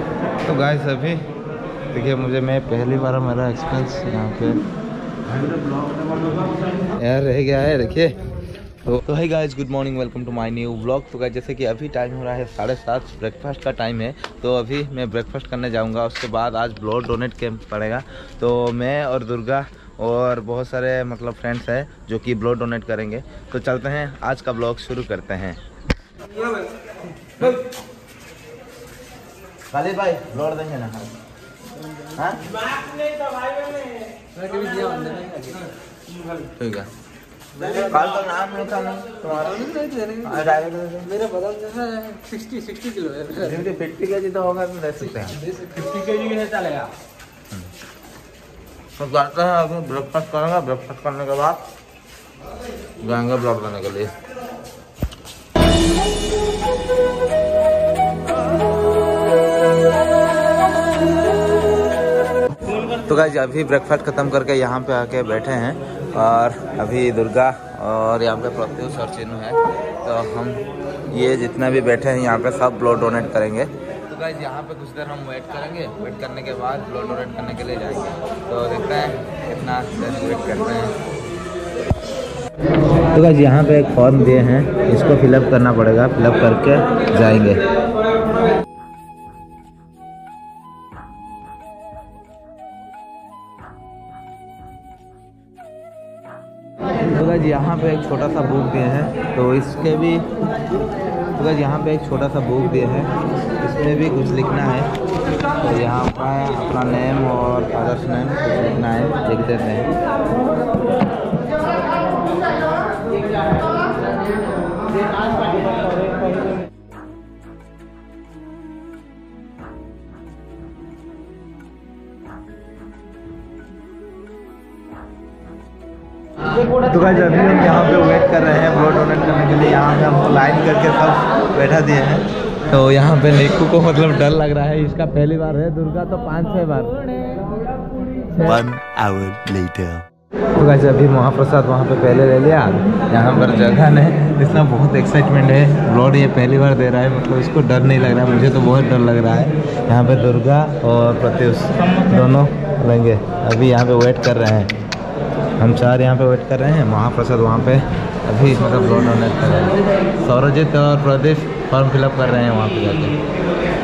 तो गाइस अभी देखिए मैं पहली बार मेरा एक्सपीरियंस यहाँ पे यार रह गया है। देखिए तो है guys, good morning, welcome to my new vlog. तो गाइस जैसे कि अभी टाइम हो रहा है 7:30, ब्रेकफास्ट का टाइम है। तो अभी मैं ब्रेकफास्ट करने जाऊंगा, उसके बाद आज ब्लड डोनेट कैंप पड़ेगा। तो मैं और दुर्गा और बहुत सारे मतलब फ्रेंड्स हैं जो कि ब्लड डोनेट करेंगे। तो चलते हैं, आज का ब्लॉग शुरू करते हैं। खाली भाई ब्लड देंगे ना? हाँ ठीक है। कल तो नाम नहीं था तुम्हारा, मेरा बदल जैसा 60 किलो है। 50 kg तो होगा, तो दे सकते हैं। 50 kg भी चलेगा। तो जाते हैं, अभी ब्रेकफास्ट करेंगे। ब्रेकफास्ट करने के बाद जाएंगे ब्लड देने के लिए। तो गाइस अभी ब्रेकफास्ट खत्म करके यहाँ पे आके बैठे हैं और अभी दुर्गा और यहाँ पे प्रत्युष और चिन्नू है। तो हम ये जितना भी बैठे हैं यहाँ पे सब ब्लड डोनेट करेंगे। तो गाइस यहाँ पे कुछ देर हम वेट करेंगे, वेट करने के बाद ब्लड डोनेट करने के लिए जाएंगे। तो देखते हैं कितना देर वेट करते हैं। तो गाइस यहाँ पे एक फॉर्म दिए हैं, इसको फिलअप करना पड़ेगा, फिलअप करके जाएंगे। तो गाइस यहाँ पे एक छोटा सा बुक दिए हैं, तो इसके भी तो गाइस यहाँ पे एक छोटा सा बुक दिए हैं, इसमें भी कुछ लिखना है। तो यहाँ पर अपना नेम और फादर्स नेम कुछ लिखना है, लिख देते हैं। तो गाइस अभी हम यहाँ पे वेट कर रहे हैं ब्लड डोनेट करने के लिए। यहाँ पे हमको लाइन करके सब बैठा दिए हैं। तो यहाँ पे निक्कू को मतलब डर लग रहा है, इसका पहली बार है। दुर्गा तो 5-6 बार। 1 hour later. तो गाइस अभी महाप्रसाद वहाँ पे पहले ले लिया। यहाँ पर जगह नहीं, इसमें बहुत एक्साइटमेंट है। ब्लड ये पहली बार दे रहा है, मतलब इसको डर नहीं लग रहा है, मुझे तो बहुत डर लग रहा है। यहाँ पे दुर्गा और प्रत्युष दोनों लेंगे। अभी यहाँ पे वेट कर रहे हैं, हम 4 यहाँ पे वेट कर रहे हैं। महाप्रसाद वहाँ पे अभी मतलब ब्लड डोनेट कर रहे हैं। सौरजीत और प्रदीप फॉर्म फिलअप कर रहे हैं वहाँ पे जाके।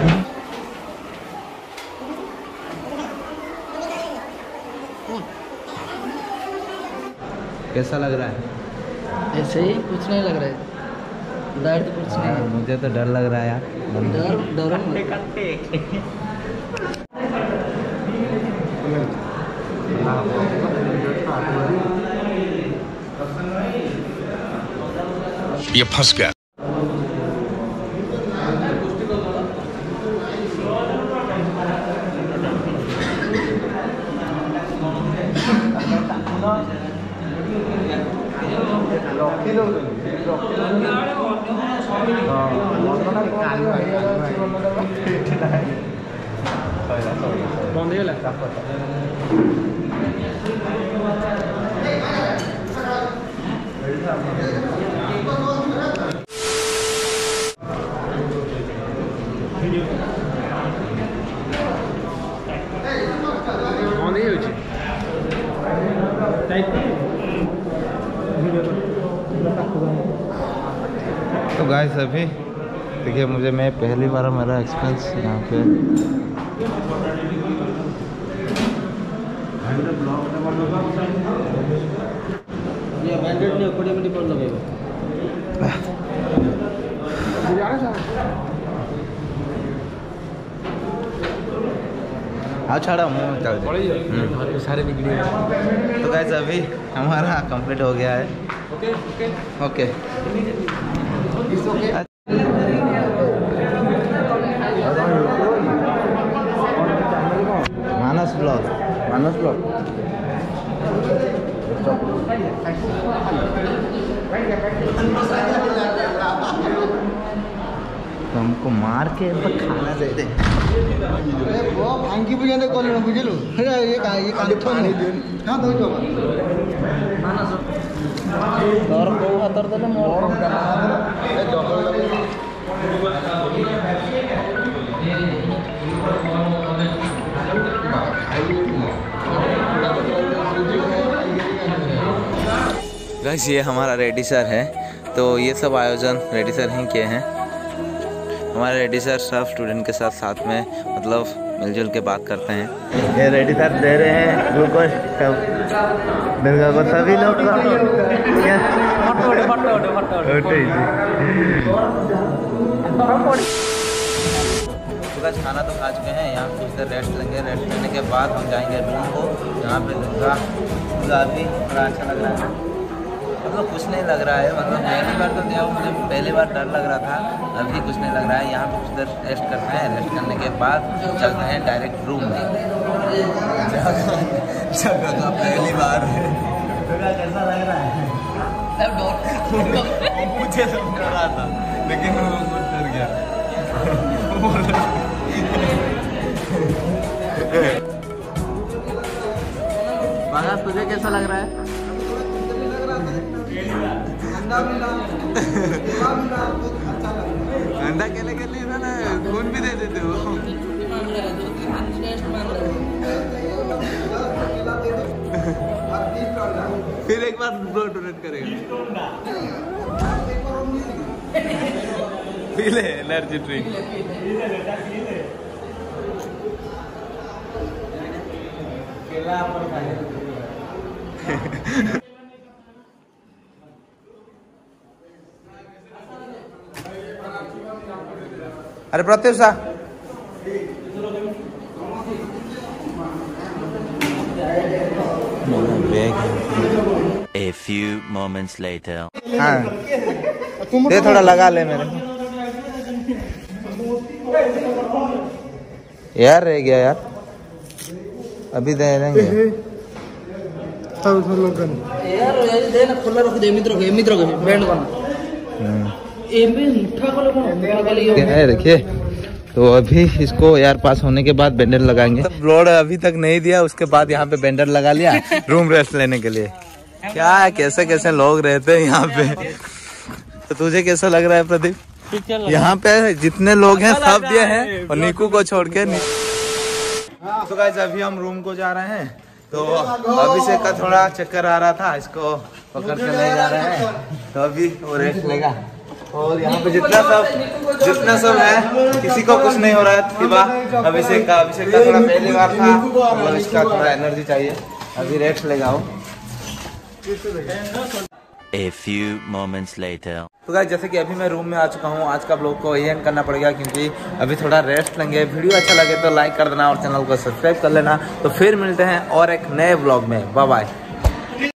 कैसा लग रहा है? ऐसे ही कुछ नहीं लग रहा है, दर्द कुछ नहीं। मुझे तो डर लग रहा है यार। डर ये फंस गया। बंद हो गया। तो गाइस अभी देखिए मैं पहली बार मेरा एक्सपीरियंस यहाँ पे ये बैंडेड नहीं कोड़ी में पर लगेगा। हाँ छाड़ा मुँह चल सारे निकले। तो गाइस अभी हमारा कंप्लीट हो गया है। ओके मानस ब्लॉग हमको मार के खाना दे दे। आंकी बुझाने कॉल में बुझलू ये कांथो नहीं हां दो जो मानस तोर को हातर देले मोर ए डबल गाइस ये हमारा रेड्डी सर है, तो ये सब आयोजन रेड्डी सर ही किए हैं। हमारे रेड्डी सर सब स्टूडेंट के साथ में मतलब मिलजुल के बात करते हैं। ये रेड्डी सर दे रहे हैं ग्लूकोज दुर्गा को सभी लोग खाना तो खा चुके हैं, यहाँ कुछ देर रेस्ट लेंगे। रेस्ट लेने के बाद हम जाएंगे रूम को, जहाँ पे दुर्गा भी बड़ा अच्छा लग रहा है। मतलब कुछ नहीं लग रहा है, मतलब पहली बार तो क्या मुझे पहली बार डर लग रहा था, अभी कुछ नहीं लग रहा है। यहाँ पे कुछ देर रेस्ट करते हैं, रेस्ट करने के बाद चलते हैं डायरेक्ट रूम में। जगह पहली बार है, कैसा लग रहा है? मुझे डर रहा था लेकिन वो कुछ डर गया। बागा तुझे कैसा लग रहा है? अंडा केले के लिए ना खून भी दे देते हो। फिर एक बार ब्लड डोनेट करेगा। पी ले एनर्जी ड्रिंक। अरे प्रत्युष सा A few moments later. हाँ दे थोड़ा लगा ले मेरे यार, रह गया यार, अभी दे देंगे यार। दे ना खुला रख दे, मित्र को बैंड बना रखिए। तो अभी इसको एयर पास होने के बाद बैंडर लगाएंगे। ब्लोड अभी तक नहीं दिया, उसके बाद यहाँ पे बैंडर लगा लिया रूम रेस्ट लेने के लिए। क्या है, कैसे कैसे लोग रहते हैं यहाँ पे। तो तुझे कैसा लग रहा है प्रदीप? यहाँ पे जितने लोग हैं सब ये हैं और निकू को छोड़ के। तो गाइस अभी हम रूम को जा रहे हैं, तो अभिषेक का थोड़ा चक्कर आ रहा था, इसको पकड़ के ले जा रहे हैं, तो अभी वो रेस्ट लेगा। और यहाँ पे जितना सब है किसी को कुछ नहीं हो रहा है सिवा अभिषेक का थोड़ा पहली बार था, मतलब इसका थोड़ा एनर्जी चाहिए, अभी रेस्ट लेगा वो। A few moments later. तो गाइस जैसे कि अभी मैं रूम में आ चुका हूँ, आज का ब्लॉग को यही एंड करना पड़ेगा क्योंकि अभी थोड़ा रेस्ट लेंगे। वीडियो अच्छा लगे तो लाइक कर देना और चैनल को सब्सक्राइब कर लेना। तो फिर मिलते हैं और एक नए ब्लॉग में, बाय बाय।